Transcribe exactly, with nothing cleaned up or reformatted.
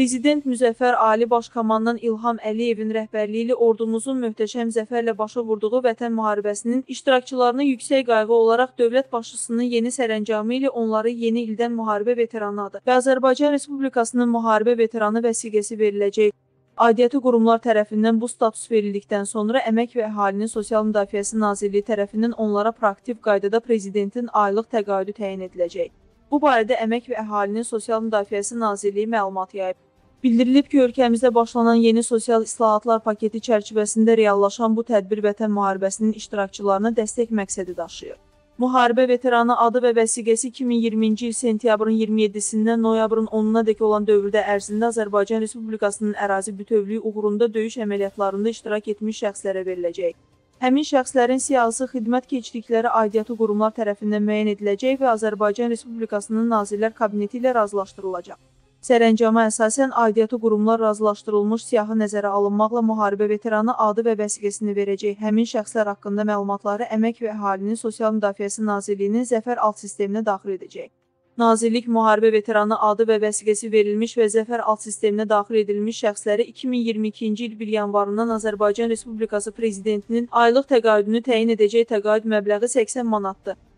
Prezident Müzəffər Ali Baş Komandan İlham Əliyevin rəhbərliyi ilə ordumuzun möhtəşəm zəfərlə başa vurduğu Vətən müharibəsinin iştirakçılarına yüksək qayğı olaraq dövlət başçısının yeni sərəncamı ilə onları yeni ildən müharibə veteranı adı və Azərbaycan Respublikasının müharibə veteranı vəsiqəsi veriləcək. Aidiyyatı qurumlar tərəfindən bu status verildikdən sonra Əmək və Əhalinin Sosial Müdafiəsi Nazirliyi tərəfindən onlara proaktiv qaydada Prezidentin aylıq təqaüdü təyin ediləcək. Bu barədə Əmək və Əhalinin Sosial Müdafiəsi Nazirliyi məlumat yayıb. Bildirilib ki, ölkəmizdə başlanan yeni sosial islahatlar paketi çərçivəsində reallaşan bu tədbir Vətən müharibəsinin iştirakçılarına dəstək məqsədi daşıyır. Müharibə veteranı adı və vəsiqəsi iki min iyirminci il sentyabrın iyirmi yeddisindən noyabrın onuna dek olan dövrdə ərzində Azərbaycan Respublikasının ərazi bütövlüyü uğrunda döyüş əməliyyatlarında iştirak etmiş şəxslərə veriləcək. Həmin şəxslərin siyasi xidmət keçdikləri aidiyyatı qurumlar tərəfindən müəyyən ediləcək və Azərbaycan Respublikasının Nazirlər Kabineti ilə razılaşdırılacaq. Sərəncama əsasən aidiyyatı qurumlar razılaşdırılmış siyahı nəzərə alınmaqla müharibə veteranı adı və vəsiqəsini verəcək. Həmin şəxslər haqqında məlumatları Əmək və Əhalinin Sosial Müdafiəsi Nazirliyinin Zəfər alt sisteminə daxil edəcək. Nazirlik müharibə veteranı adı və vəsiqəsi verilmiş və Zəfər alt sisteminə daxil edilmiş şəxsləri iki min iyirmi ikinci il bir yanvarından Azərbaycan Respublikası Prezidentinin aylıq təqaüdünü təyin edəcək təqaüd məbləği səksən manatdır.